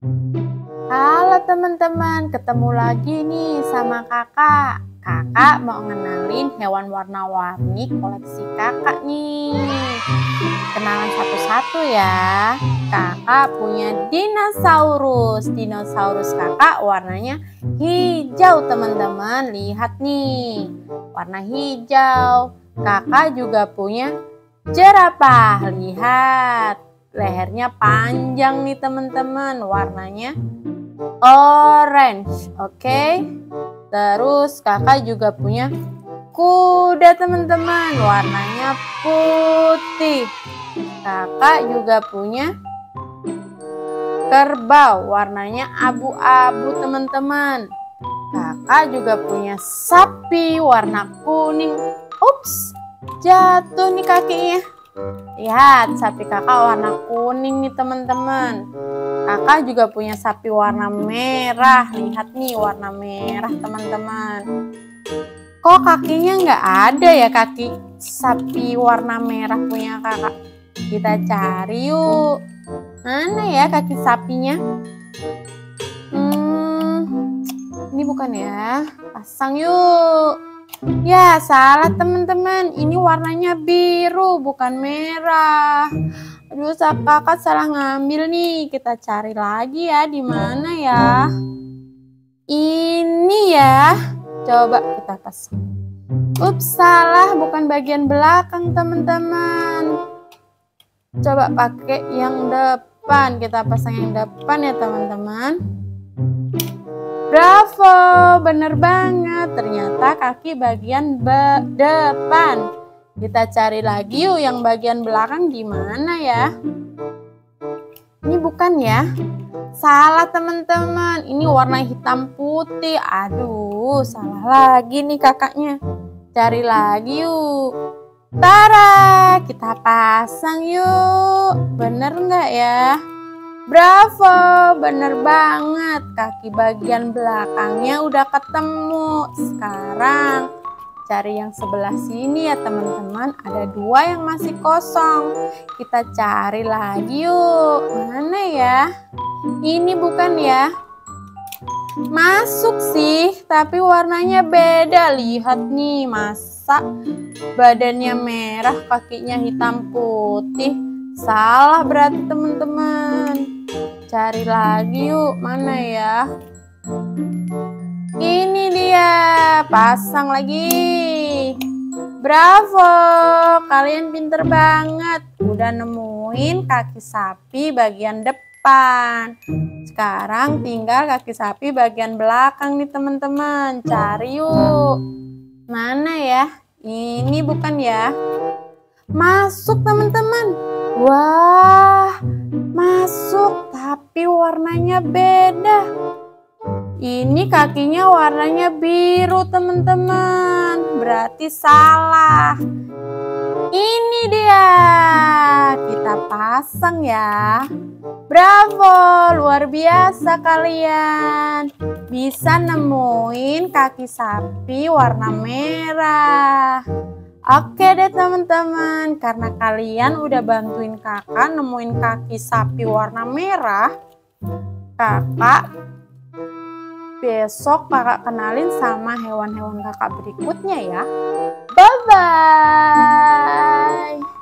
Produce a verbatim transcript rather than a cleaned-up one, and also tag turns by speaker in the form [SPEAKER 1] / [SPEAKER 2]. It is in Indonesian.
[SPEAKER 1] Halo teman-teman, ketemu lagi nih sama kakak. Kakak mau ngenalin hewan warna-warni koleksi kakak nih. Kenalan satu-satu ya. Kakak punya dinosaurus. Dinosaurus kakak warnanya hijau teman-teman. Lihat nih, warna hijau. Kakak juga punya jerapah. Lihat, lehernya panjang nih teman-teman. Warnanya orange, oke. Okay? Terus kakak juga punya kuda teman-teman, warnanya putih. Kakak juga punya kerbau, warnanya abu-abu teman-teman. Kakak juga punya sapi warna kuning. Ups, jatuh nih kakinya. Lihat, sapi kakak warna kuning nih teman-teman. Kakak juga punya sapi warna merah. Lihat nih warna merah teman-teman. Kok kakinya nggak ada ya kaki sapi warna merah punya kakak? Kita cari yuk. Mana ya kaki sapinya? Hmm, ini bukan ya. Pasang yuk. Ya, salah teman-teman. Ini warnanya biru, bukan merah. Aduh, kakak salah ngambil nih. Kita cari lagi ya, di mana ya? Ini ya. Coba kita pasang. Ups, salah, bukan bagian belakang teman-teman. Coba pakai yang depan. Kita pasang yang depan ya teman-teman. Bravo, bener banget. Ternyata kaki bagian depan. Kita cari lagi yuk yang bagian belakang di mana ya? Ini bukan ya? Salah teman-teman. Ini warna hitam putih. Aduh, salah lagi nih kakaknya. Cari lagi yuk. Tara, kita pasang yuk. Bener nggak ya? Bravo, bener banget. Kaki bagian belakangnya udah ketemu. Sekarang cari yang sebelah sini ya teman-teman. Ada dua yang masih kosong. Kita cari lagi yuk. Mana ya? Ini bukan ya? Masuk sih, tapi warnanya beda. Lihat nih, masa badannya merah, kakinya hitam putih. Salah berarti teman-teman. Cari lagi yuk, mana ya? Ini dia, pasang lagi. Bravo, kalian pinter banget. Udah nemuin kaki sapi bagian depan. Sekarang tinggal kaki sapi bagian belakang nih teman-teman. Cari yuk. Mana ya? Ini bukan ya? Masuk teman-teman. Wah, masuk, tapi warnanya beda. Ini kakinya warnanya biru teman-teman. Berarti salah. Ini dia. Kita pasang ya. Bravo, luar biasa kalian. Bisa nemuin kaki sapi warna merah. Oke deh teman-teman, karena kalian udah bantuin kakak nemuin kaki sapi warna merah, kakak besok kakak kenalin sama hewan-hewan kakak berikutnya ya. Bye-bye.